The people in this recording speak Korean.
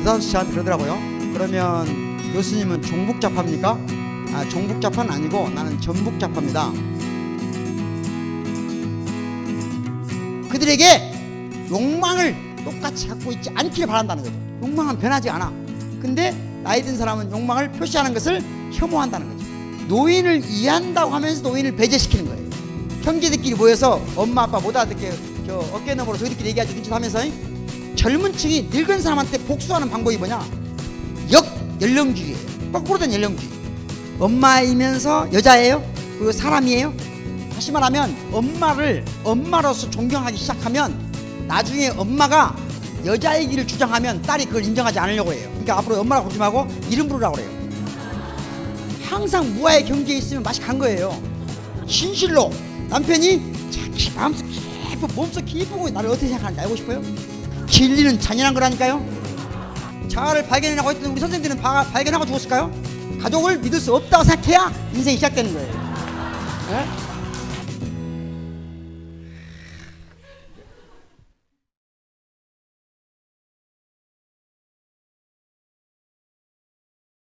느닷없이 저한테 그러더라고요. 그러면 교수님은 종북자파입니까? 아, 종북자파는 아니고 나는 전북자파입니다. 그들에게 욕망을 똑같이 갖고 있지 않기를 바란다는 거죠. 욕망은 변하지 않아. 근데 나이 든 사람은 욕망을 표시하는 것을 혐오한다는 거죠. 노인을 이해한다고 하면서 노인을 배제시키는 거예요. 형제들끼리 모여서 엄마 아빠 못 알아듣게 저 어깨너머로 저희들끼리 얘기하지 눈짓 하면서 젊은 층이 늙은 사람한테 복수하는 방법이 뭐냐? 역연령주의예요. 거꾸로 된 연령주의. 엄마이면서 여자예요? 그리고 사람이에요? 다시 말하면 엄마를 엄마로서 존경하기 시작하면 나중에 엄마가 여자이기를 주장하면 딸이 그걸 인정하지 않으려고 해요. 그러니까 앞으로 엄마라고 부르지 말고 이름 부르라고 그래요. 항상 무아의 경계에 있으면 맛이 간 거예요. 진실로 남편이 마음속 깊고 몸속 깊고 나를 어떻게 생각하는지 알고 싶어요? 진리는 잔인한 거라니까요. 자아를 발견하고 했던 우리 선생님들은 발견하고 죽었을까요? 가족을 믿을 수 없다고 생각해야 인생이 시작되는 거예요. 네?